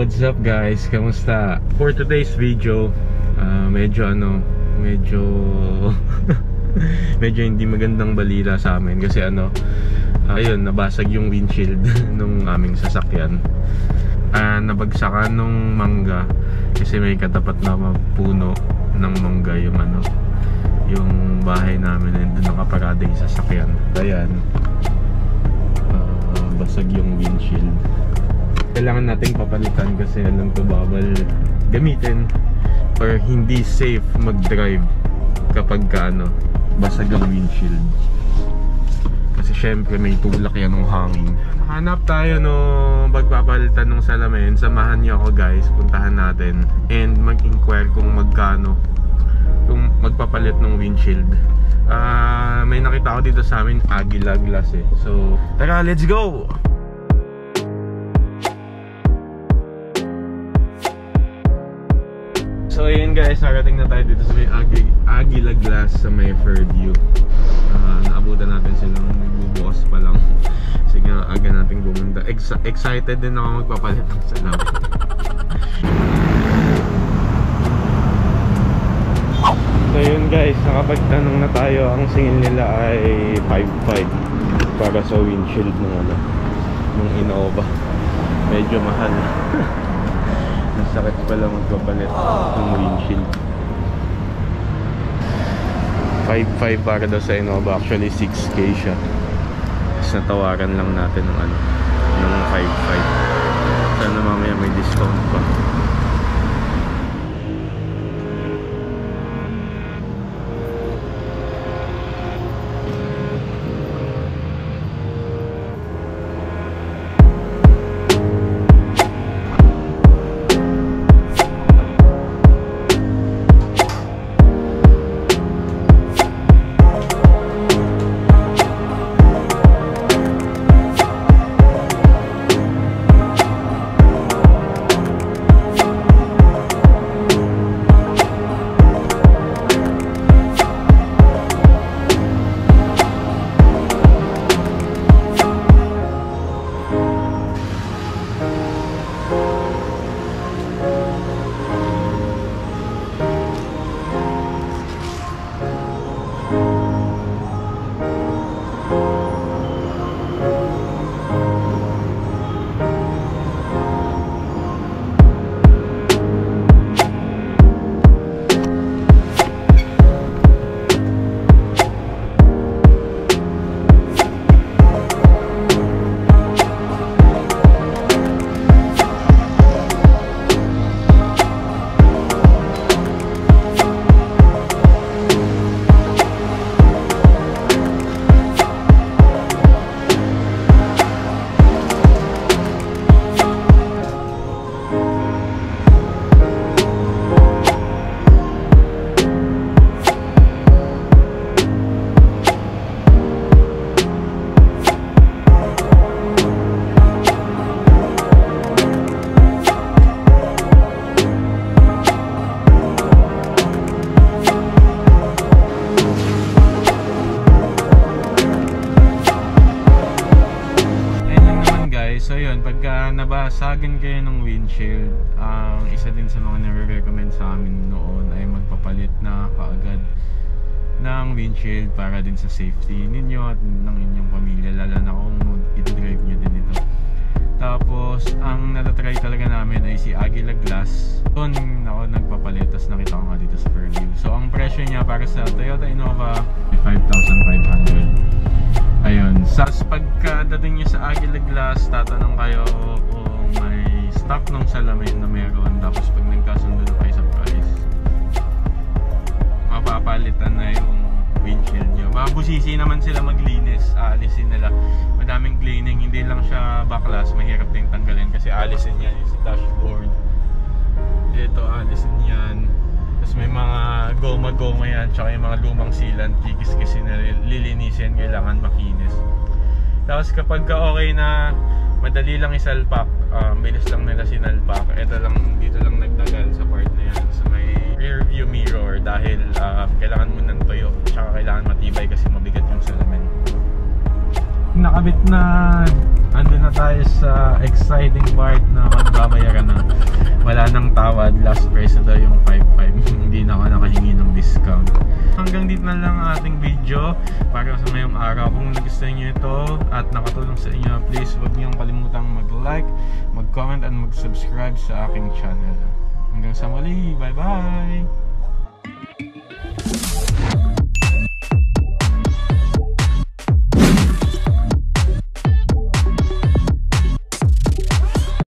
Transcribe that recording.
What's up guys? Kamusta? For today's video, medyo medyo hindi magandang balita sa amin kasi ayun, nabasag yung windshield nung aming sasakyan. Nabagsakan nung mangga kasi may katapat na puno ng mangga yung bahay namin, and doon nakaparada yung sasakyan. Ayan, basag yung windshield. Kailangan nating papalitan kasi alam ko bawal gamitin or hindi safe mag-drive kapag basag ang windshield. Kasi syempre may tulak yan ng hangin. Hanap tayo magpapalitan ng salamin. Samahan niyo ako guys, puntahan natin and mag-inquire kung magkano kung magpapalit ng windshield. May nakita ko dito sa amin, Aguila Glass eh. So tara, let's go! So ayun guys, narating na tayo dito sa may Aguila Glass sa may Fairview. Naabutan natin silang nagbubukas pa lang. Sige nga, aga natin pumunta. Excited din ako magpapalit ng salamin. So yun guys, nakapagtanong na tayo. Ang singil nila ay 5.5 para sa windshield ng Innova. Medyo mahal. Sakit pala magpapalit ng windshield. 5.5 para daw sa Innova. Actually 6K siya. Tapos natawaran lang natin ng 5.5. Sana mamaya may discount pa. So yun, pagka nabasagan kayo ng windshield, ang isa din sa mga nare-recommend sa amin noon ay magpapalit na kaagad ng windshield para din sa safety ninyo at ng inyong pamilya, lalo na kung i-drive nyo din ito. Tapos ang natatry talaga namin ay si Aguila Glass. Doon ako nagpapalit, tapos nakita ko nga dito sa Fairview. So ang presyo niya para sa Toyota Innova 5,500. Ayun, pagkadating nyo sa Aguila Glass, tatanong kayo kung may stock ng salamin na meron. Tapos pag nagkasundo na kayo sa price, mapapalitan na yung windshield nyo. Mabusisi naman sila maglinis, aalisin nila. Madaming cleaning, hindi lang siya backlash, mahirap din tanggalin kasi aalisin yan yung dashboard. Ito, aalisin yan. Tapos may mga goma-goma yan, tsaka yung mga lumang sealant, kikis-kisin na lilinisin, kailangan makinis. Tapos kapag okay na, madali lang isalpak, bilis lang nila sinalpak. Ito lang, dito lang nagtagal sa part na yan, sa may rear view mirror, dahil kailangan mo ng tuyo, tsaka kailangan matibay kasi mabigat yung salamin. Nakabit na, andun na tayo sa exciting part na magbabayaran na. wala nang tawad, last price na daw yung 5.5. Hindi na ako nakahingi ng discount. Hanggang dito na lang ang ating video para sa ngayong araw. Kung nagustuhan nyo ito at nakatulong sa inyo, please huwag niyong kalimutang mag-like, mag-comment, and mag-subscribe sa aking channel. Hanggang sa muli, bye bye!